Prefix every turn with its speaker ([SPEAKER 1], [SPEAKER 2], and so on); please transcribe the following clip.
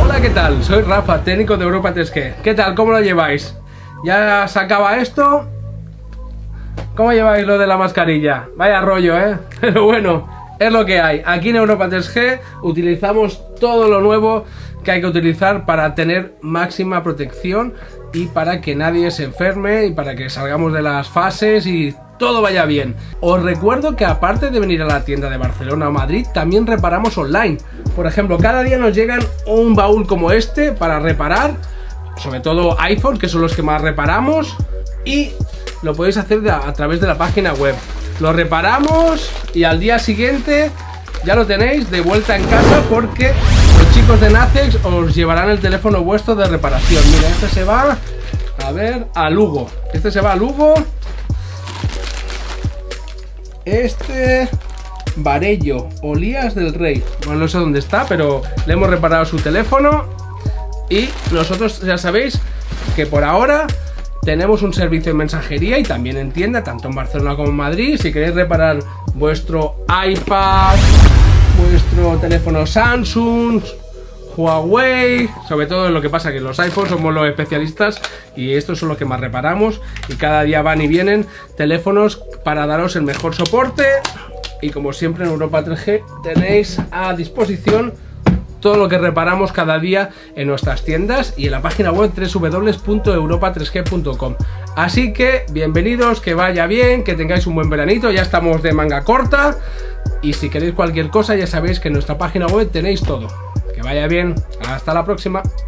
[SPEAKER 1] Hola, ¿qué tal? Soy Rafa, técnico de Europa 3G. ¿Qué tal? ¿Cómo lo lleváis? ¿Ya se acaba esto? ¿Cómo lleváis lo de la mascarilla? Vaya rollo, ¿eh? Pero bueno, es lo que hay. Aquí en Europa 3G utilizamos todo lo nuevo que hay que utilizar para tener máxima protección y para que nadie se enferme y para que salgamos de las fases y todo vaya bien. Os recuerdo que aparte de venir a la tienda de Barcelona o Madrid, también reparamos online. Por ejemplo, cada día nos llegan un baúl como este para reparar, sobre todo iPhones, que son los que más reparamos, y lo podéis hacer a través de la página web. Lo reparamos y al día siguiente ya lo tenéis de vuelta en casa, porque los chicos de Nacex os llevarán el teléfono vuestro de reparación. Mira, este se va, a ver, a Lugo. Este se va a Lugo. Este... Varello, Olías del Rey. Bueno, no sé dónde está, pero le hemos reparado su teléfono. Y nosotros ya sabéis que por ahora tenemos un servicio de mensajería y también en tienda, tanto en Barcelona como en Madrid. Si queréis reparar vuestro iPad, vuestro teléfono Samsung, Huawei, sobre todo lo que pasa que los iPhones somos los especialistas y estos son los que más reparamos, y cada día van y vienen teléfonos para daros el mejor soporte. Y como siempre en Europa 3G tenéis a disposición todo lo que reparamos cada día en nuestras tiendas y en la página web www.europa3g.com. Así que bienvenidos, que vaya bien, que tengáis un buen veranito, ya estamos de manga corta, y si queréis cualquier cosa ya sabéis que en nuestra página web tenéis todo. Que vaya bien, hasta la próxima.